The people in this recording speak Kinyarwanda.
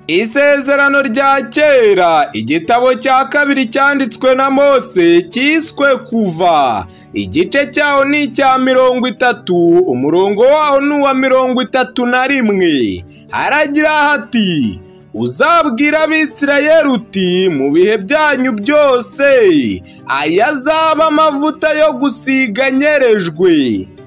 Isezerano rya kera, igitabo cya kabiri cyanditswe na Mose cyiswe Kuva, igice cyaho ni icya 30, umurongo waho ni uwa 31. Haragira hati: uzabwira Abisirayeli uti mu bihe byanyu byose aya azaba amavuta yo gusiga anyerejwe.